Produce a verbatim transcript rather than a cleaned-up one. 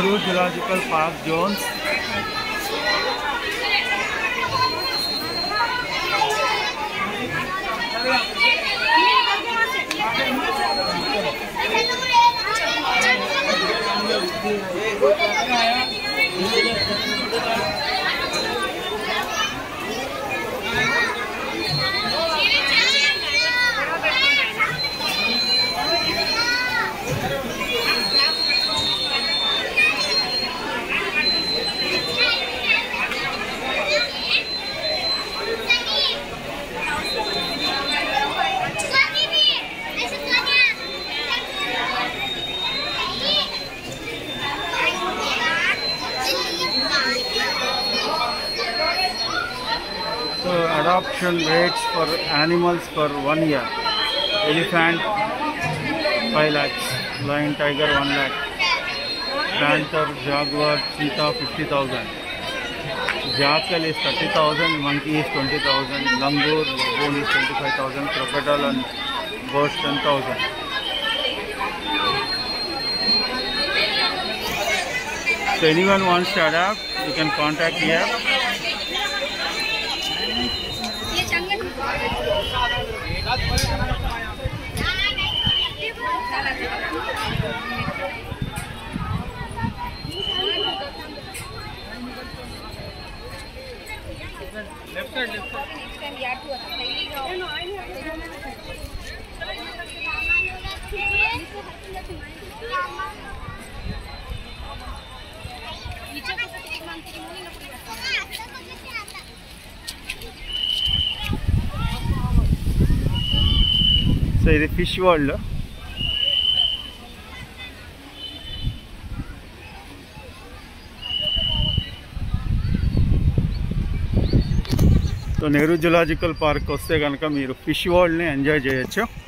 Nehru Zoological Park zones. So adoption rates for animals for one year: elephant five lakhs, lion tiger one lakh, panther, jaguar, cheetah fifty thousand, jackal is thirty thousand, monkey is twenty thousand, langur, baboon is twenty-five thousand, crocodile and ghost ten thousand. So anyone wants to adopt, you can contact here. Left side, left side. Next time we have to So ఇది fish world. So Nehru zoological park వస్తే కనుక మీరు fish వరల్డ్ని enjoy చేయొచ్చు.